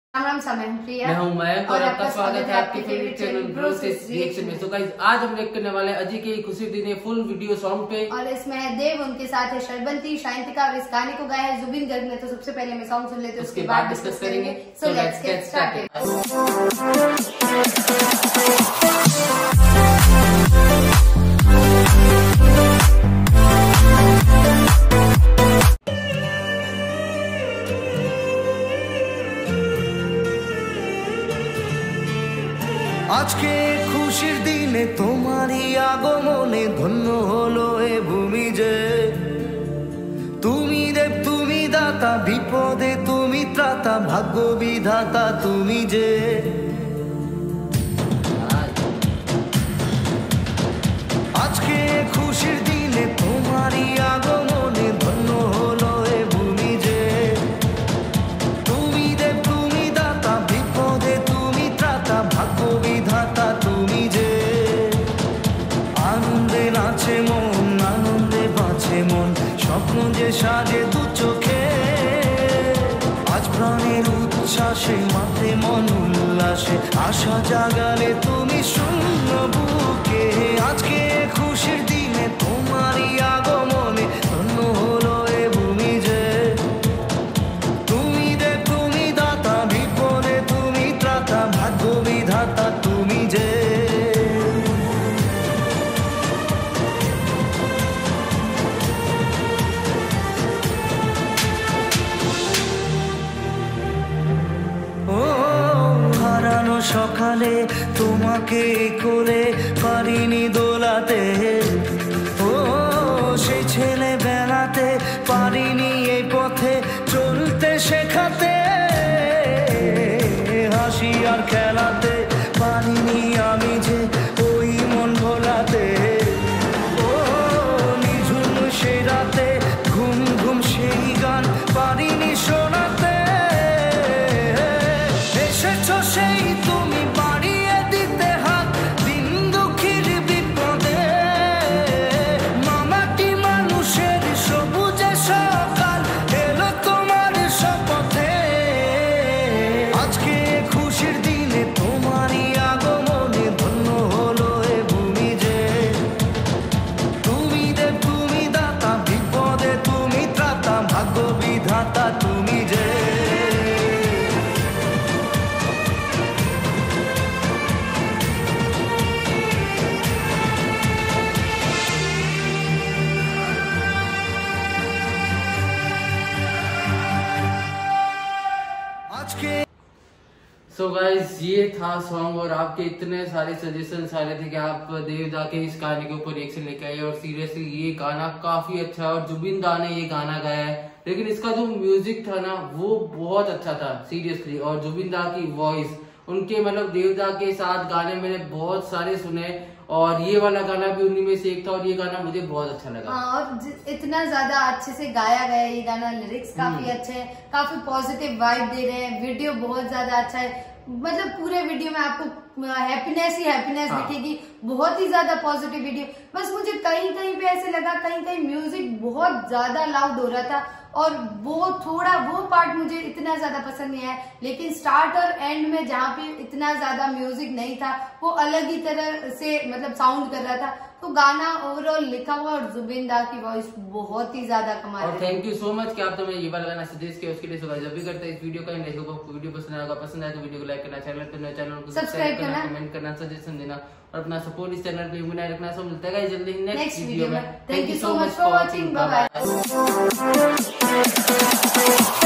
राम समय प्रिया। मैं हूं मयंक और आपका स्वागत है आपके फेवरेट चैनल ब्रोस रिएक्शन में। तो गाइस आज हम रिएक्ट करने वाले हैं अजय के खुशी दिन है फुल वीडियो सॉन्ग पे, और इसमें है देव, उनके साथ है शर्बंती, शांतिका। इस गाने को गाया है जुबिन गर्ग ने। तो सबसे पहले हमें सॉन्ग सुन लेते हैं, उसके बाद डिस्कस करेंगे। So let's get started. আজকে খুশির দিনে তোমারই আগমনে ধন্য হলো এ ভূমি যে। তুমি দেব তুমি দাতা, বিপদে তুমি ত্রাতা, ভাগ্য বিধাতা তুমি যে। আজকে খুশির দিনে তোমারই আগমনে ধন্য হলো এ ভূমি যে। তুমি দেব তুমি দাতা, বিপদে তুমি ত্রাতা, ভাগ্য বিধাতা তুমি যে। আনন্দে নাচে মন, আনন্দে বাঁচে মন, স্বপ্ন যে সাজে দু চোখে। আজ প্রাণের উচ্ছ্বাসে মাঠে মন উল্লাসে, আশা জাগালে তুমি শূন্য বুকে। আজকে খুশির দিনে তোমারই আগমনে ধন্য হলো এ ভূমি যে। তুমি দেব তুমি দাতা, বিপদে তুমি ত্রাতা, ভাগ্য বিধাতা তুমি যে। ও হারানো সকালে তোমাকে কোলে পারিনি দোলাতে। ও সেই ছেলে বেলাতে পারিনি এই পথে চলতে শেখাতে। হাসি আর খেলাতে পারিনি আমি যে ওই মন ভোলাতে। ও নিঝুম সেই রাতে ঘুম ঘুম সেই গান পারিনি শোনাতে। এসেছো সেই তুমি বাড়িয়ে দিতে হাত দিন দুঃখীর বিপদে। মামাটি মানুষের সবুজে সকাল এলো তোমার শপথে। আজকে খুশির দিনে তোমারই আগমনে ধন্য হলো এ ভূমি যে। তুমি দেব তুমি দাতা, বিপদে তুমি ত্রাতা, ভাগ্য বিধাতা তুমি যে। सो गाइस ये था सॉन्ग, और आपके इतने सारे सजेशन आ रहे थे कि आप देवदा के इस गाने के ऊपर रिएक्शन लेके आए, और सीरियसली ये गाना काफी अच्छा है और जुबिन दा ने ये गाना गाया है। लेकिन इसका जो म्यूजिक था ना वो बहुत अच्छा था सीरियसली, और जुबिन दा की वॉइस, उनके मतलब देवदा के साथ गाने मैंने बहुत सारे सुने, और ये वाला गाना भी उन्हीं में से एक था, और ये गाना मुझे बहुत अच्छा लगा। और इतना ज्यादा अच्छे से गाया गया है ये गाना, लिरिक्स काफी अच्छे हैं, काफी पॉजिटिव वाइब दे रहे हैं, वीडियो बहुत ज्यादा अच्छा है। मतलब पूरे वीडियो में आपको हैप्पीनेस ही हैप्पीनेस दिखेगी, बहुत ही ज्यादा पॉजिटिव वीडियो। बस मुझे कहीं कहीं पे ऐसे लगा, कहीं कहीं म्यूजिक बहुत ज्यादा लाउड हो रहा था, और वो पार्ट मुझे इतना ज्यादा पसंद नहीं आया। लेकिन स्टार्ट और एंड में जहाँ पे इतना ज्यादा म्यूजिक नहीं था, वो अलग ही तरह से मतलब साउंड कर रहा था। तो गाना ओवरऑल लिखा हुआ और जुबिन दा की वॉइस बहुत ही ज्यादा कमाल है। और थैंक यू सो मच कि आप तुम्हें ये वाला गाना सजेस्ट किया, उसके लिए जब भी करते हैं इस वीडियो का वीडियो पसंद आएगा, पसंद आए तो वीडियो को लाइक करना, चैनल को सब्सक्राइब करना, कमेंट करना, सजेशन देना, और अपना सपोर्ट इस चैनल पे बनाए रखना। सब मिलता है जल्दी नेक्स्ट वीडियो में। Thank you so much for watching, bye bye.